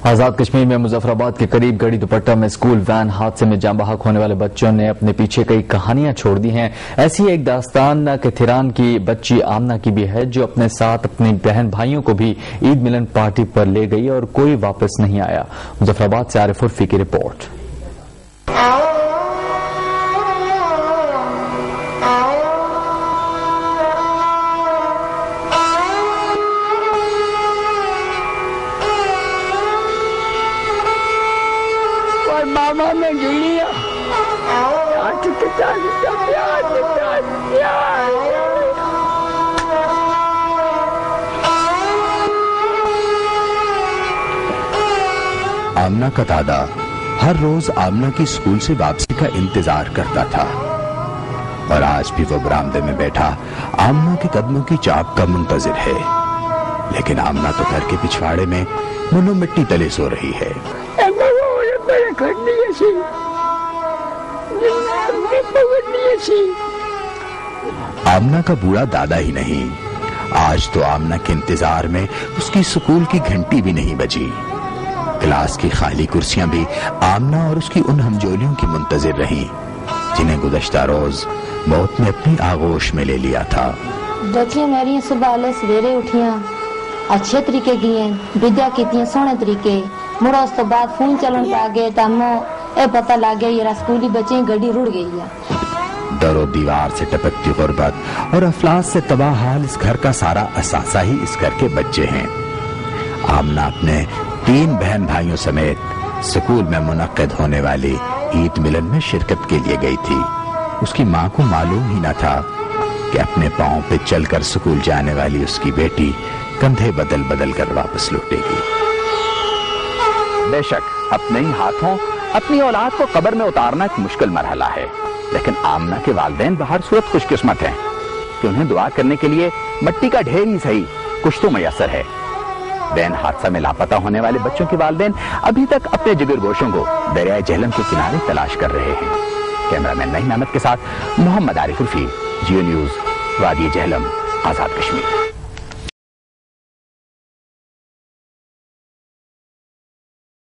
آزاد کشمیر میں مظفرآباد کے قریب گڑی دوپٹہ میں اسکول وین حادثے میں جاں بحق ہونے والے بچوں نے اپنے پیچھے کئی کہانیاں چھوڑ دی ہیں۔ ایسی ایک داستان کتھیران کی بچی آمنہ کی بھی ہے، جو اپنے ساتھ اپنی بہن بھائیوں کو بھی عید ملن پارٹی پر لے گئی اور کوئی واپس نہیں آیا۔ مظفرآباد سے عارف عرفی کی رپورٹ۔ ماما میں جڑیا آمنہ کا دادا ہر روز آمنہ کی اسکول سے واپسی کا انتظار کرتا تھا اور آج بھی وہ برآمدے میں بیٹھا آمنہ کے قدموں کی چاپ کا منتظر ہے، لیکن آمنہ تو گھر کے پچھواڑے میں منو مٹی تلے سو رہی ہے۔ آمنہ کا بوڑھا دادا ہی نہیں، آج تو آمنہ کے انتظار میں اس کی سکول کی گھنٹی بھی نہیں بجی۔ کلاس کی خالی کرسیاں بھی آمنہ اور اس کی ان ہمجولیوں کی منتظر رہیں جنہیں گزشتہ روز موت نے اپنی آغوش میں لے لیا تھا۔ بچیاں میری صبح لے سویرے اٹھیاں، اچھے طریقے گئیں، بدیا کیتیاں سونے طریقے، مڑا اس تو بعد فون چلن پا گئے تامو اے پتہ لگ گیا یہ سکولی بچے گڈی رڑ گئی ہے۔ در و دیوار سے ٹپکتی غربت اور افلاس سے تباہ حال اس گھر کا سارا اثاثہ ہی اس گھر کے بچے ہیں۔ آمنہ اپنے 3 بہن بھائیوں سمیت سکول میں منعقد ہونے والی عید ملن میں شرکت کے لیے گئی تھی۔ اس کی ماں کو معلوم ہی نہ تھا کہ اپنے پاؤں پہ چل کر سکول جانے والی اس کی بیٹی کندھے بدل بدل کر واپس لوٹے گی۔ بے شک اپنے ہی ہاتھوں اپنی اولاد کو قبر میں اتارنا ایک مشکل مرحلہ ہے، لیکن آمنہ کے والدین بہر صورت خوش قسمت ہیں کہ انہیں دعا کرنے کے لیے مٹی کا ڈھیر ہی صحیح کچھ تو میسر ہے۔ بین حادثہ میں لاپتہ ہونے والے بچوں کے والدین ابھی تک اپنے جگر گوشوں کو دریائے جہلم کے کنارے تلاش کر رہے ہیں۔ کیمرہ مین نعیم احمد کے ساتھ محمد عارف عرفی، جیو نیوز، وادی جہلم، آزاد کشمیر۔